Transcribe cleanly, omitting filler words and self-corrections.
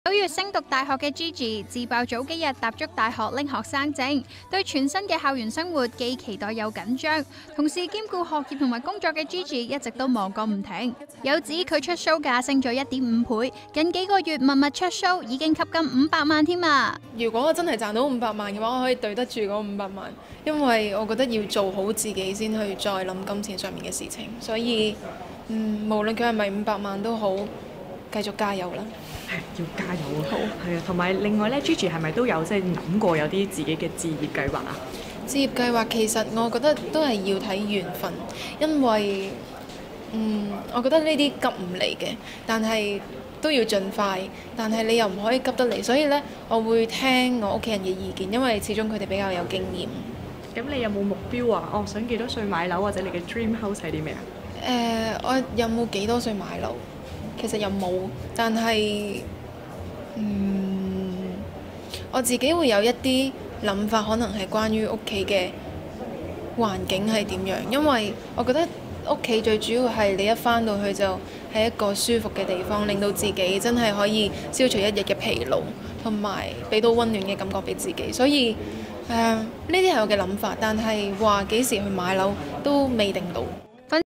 9月升讀大學嘅 Gigi 自爆早幾日踏足大學拎學生證，對全新嘅校園生活既期待又緊張，同時兼顧學業同埋工作嘅 Gigi 一直都忙個唔停。有指佢出 show 價升咗1.5倍，近幾個月密密出 show 已經吸金500萬添啊！ 如果我真係賺到500萬嘅話，我可以對得住嗰500萬，因為我覺得要做好自己先去再諗金錢上面嘅事情，所以無論佢係咪500萬都好，繼續加油啦！ 要加油啊！ 好， 係啊，同埋另外咧，Gigi 係咪都有諗過有啲自己嘅置業計劃啊？ 置業計劃其實我覺得都係要睇緣分，因為我覺得呢啲急唔嚟嘅，但係都要盡快，但係你又唔可以急得嚟，所以呢，我會聽我屋企人嘅意見，因為始終佢哋比較有經驗。 咁你有冇目標啊？想幾多歲買樓，或者你嘅 dream house 係啲咩啊？ 我有冇幾多歲買樓？其實又冇，但係我自己會有一啲諗法，可能係關於屋企嘅環境係點樣，因為我覺得屋企最主要係你一返到去就係一個舒服嘅地方，令到自己真係可以消除一日嘅疲勞，同埋俾到溫暖嘅感覺俾自己。所以呢啲係我嘅諗法，但係話幾時去買樓都未定到。